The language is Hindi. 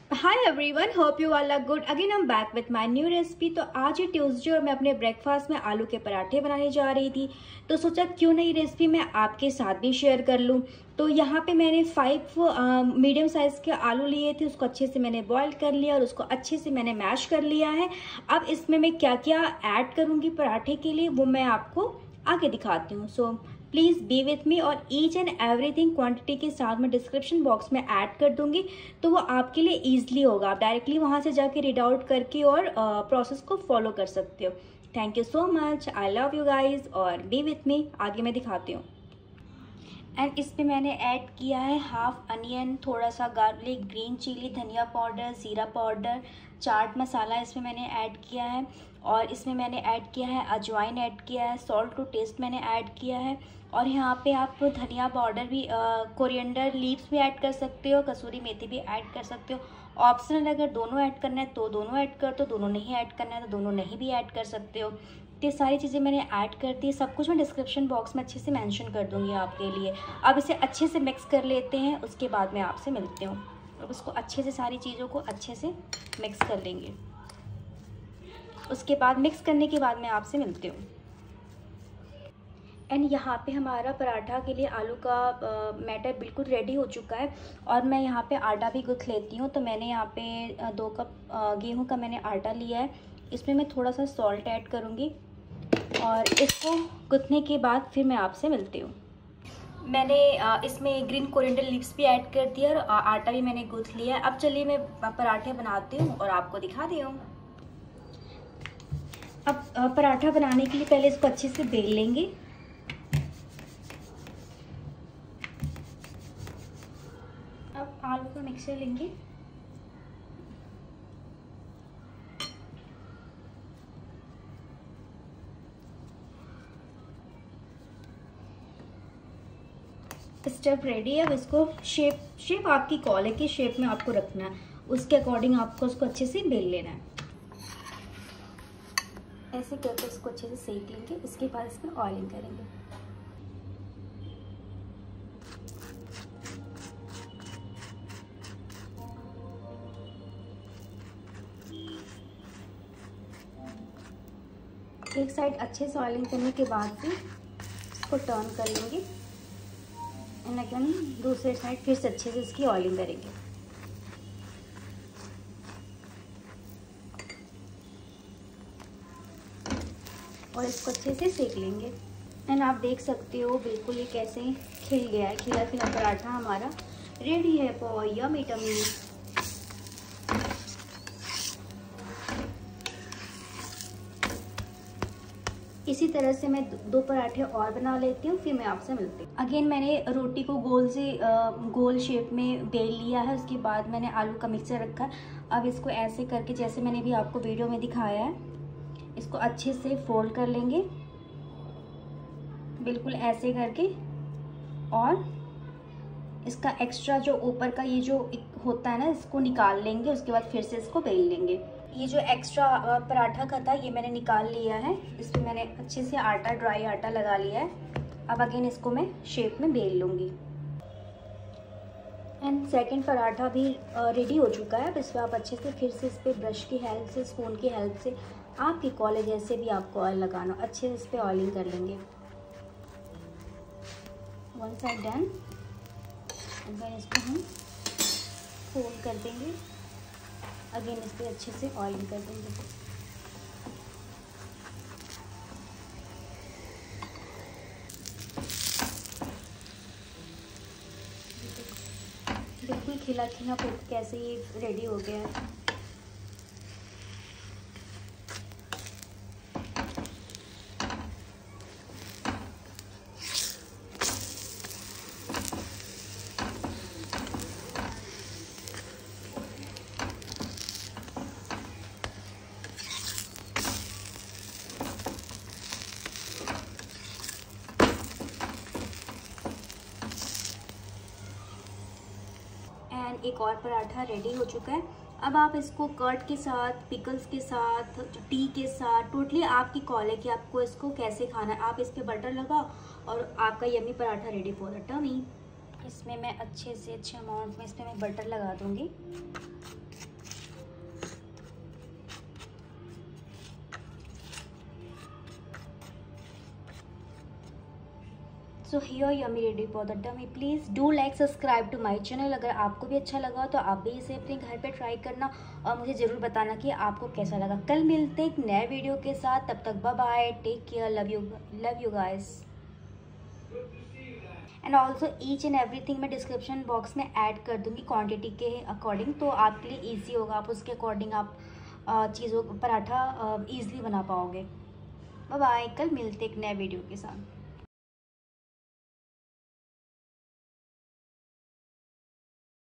Hi everyone, hope you all are good. Again I am back with my new recipe. तो आज है ट्यूसडे और मैं अपने ब्रेकफास्ट में आलू के पराठे बनाने जा रही थी। तो सोचा क्यों नहीं रेसिपी मैं आपके साथ भी शेयर कर लूं। तो यहाँ पे मैंने 5 मीडियम साइज़ के आलू लिए थे। उसको अच्छे से मैंने बॉईल कर लिया और उसको अच्छे से मैंने मैश कर लिया है। अब इसमें मैं क्या क्या ऐड करूँगी पराठे के लिए वो मैं आपको आगे दिखाती हूँ। So please be with me और ईच एंड एवरीथिंग क्वांटिटी के साथ मैं डिस्क्रिप्शन बॉक्स में ऐड कर दूंगी, तो वो आपके लिए ईजिली होगा। आप डायरेक्टली वहाँ से जाके रीड आउट करके और प्रोसेस को फॉलो कर सकते हो। Thank you so much, I love you guys और बी विथ मी। आगे मैं दिखाती हूँ। एंड इसमें मैंने ऐड किया है हाफ अनियन, थोड़ा सा गार्लिक, ग्रीन चिली, धनिया पाउडर, ज़ीरा पाउडर, चाट मसाला इसमें मैंने ऐड किया है। और इसमें मैंने ऐड किया है अजवाइन, ऐड किया है सॉल्ट टू टेस्ट मैंने ऐड किया है। और यहाँ पे आप धनिया पाउडर भी, कोरिएंडर लीव्स भी ऐड कर सकते हो, कसूरी मेथी भी ऐड कर सकते हो। ऑप्शनल, अगर दोनों ऐड करना है तो दोनों ऐड कर दो, दोनों नहीं ऐड करना है तो दोनों नहीं भी ऐड कर सकते हो। तो ये सारी चीज़ें मैंने ऐड कर दी। सब कुछ मैं डिस्क्रिप्शन बॉक्स में अच्छे से मेंशन कर दूंगी आपके लिए। अब इसे अच्छे से मिक्स कर लेते हैं, उसके बाद मैं आपसे मिलती हूँ। अब उसको अच्छे से, सारी चीज़ों को अच्छे से मिक्स कर लेंगे। उसके बाद मिक्स करने के बाद मैं आपसे मिलती हूँ। एंड यहाँ पे हमारा पराठा के लिए आलू का बैटर बिल्कुल रेडी हो चुका है। और मैं यहाँ पे आटा भी गूँथ लेती हूँ। तो मैंने यहाँ पे 2 कप गेहूँ का मैंने आटा लिया है। इसमें मैं थोड़ा सा सॉल्ट ऐड करूँगी और इसको गूँथने के बाद फिर मैं आपसे मिलती हूँ। मैंने इसमें ग्रीन कोरिएंडर लीव्स भी ऐड कर दिया और आटा भी मैंने गूँथ लिया है। अब चलिए मैं पराठे बनाती हूँ और आपको दिखाती हूँ। अब पराठा बनाने के लिए पहले इसको अच्छे से बेल लेंगे। अब आलू का मिक्सचर लेंगे। स्टेप रेडी है। अब इसको शेप आपकी कॉल है कि शेप में आपको रखना है, उसके अकॉर्डिंग आपको उसको अच्छे से बेल लेना है। ऐसे करके इसको अच्छे से सेक लेंगे। उसके बाद इसमें ऑयलिंग करेंगे। एक साइड अच्छे से ऑयलिंग करने के बाद फिर इसको टर्न कर लेंगे एंड अगेन दूसरे साइड फिर से अच्छे से इसकी ऑयलिंग करेंगे। और इसको अच्छे से सेक लेंगे। एंड आप देख सकते हो बिल्कुल ये कैसे खिल गया है। खिला खिला पराठा हमारा रेडी है फॉर यम्मी टम्मी। इसी तरह से मैं 2 पराठे और बना लेती हूँ, फिर मैं आपसे मिलती हूँ। अगेन मैंने रोटी को गोल शेप में बेल लिया है। उसके बाद मैंने आलू का मिक्सचर रखा है। अब इसको ऐसे करके, जैसे मैंने भी आपको वीडियो में दिखाया है, इसको अच्छे से फोल्ड कर लेंगे बिल्कुल ऐसे करके। और इसका एक्स्ट्रा जो ऊपर का ये जो होता है ना, इसको निकाल लेंगे। उसके बाद फिर से इसको बेल लेंगे। ये जो एक्स्ट्रा पराठा का था ये मैंने निकाल लिया है। इसमें मैंने अच्छे से आटा, ड्राई आटा लगा लिया है। अब अगेन इसको मैं शेप में बेल लूँगी। एंड सेकंड पराठा भी रेडी हो चुका है। अब इस पर आप अच्छे से फिर से इस पर ब्रश की हेल्प से, स्पून की हेल्प से, आपकी कॉल जैसे भी आपको ऑयल लगाना, अच्छे से इस पर ऑयलिंग कर लेंगे। One side done. अगर इसको हम फोल्ड कर देंगे, अगेन इस पर अच्छे से ऑयलिंग कर देंगे। बिल्कुल खिला खिला कैसे ये रेडी हो गया है। एक और पराठा रेडी हो चुका है। अब आप इसको कर्ड के साथ, पिकल्स के साथ, टी के साथ, टोटली आपकी कॉल है कि आपको इसको कैसे खाना है। आप इस पर बटर लगाओ और आपका yummy paratha ready for the tummy. इसमें मैं अच्छे अमाउंट में इसमें मैं बटर लगा दूंगी। So here yummy ready for the tummy. Please do like subscribe to my channel. अगर आपको भी अच्छा लगा तो आप भी इसे अपने घर पे ट्राई करना और मुझे ज़रूर बताना कि आपको कैसा लगा। कल मिलते हैं एक नए वीडियो के साथ, तब तक bye bye, take care, love you guys. And also each and everything मैं डिस्क्रिप्शन बॉक्स में ऐड कर दूँगी क्वान्टिटी के अकॉर्डिंग, तो आपके लिए ईजी होगा, आप उसके अकॉर्डिंग आप चीज़ों पराठा ईजिली बना पाओगे। बाय बाय, कल मिलते एक नए वीडियो के साथ।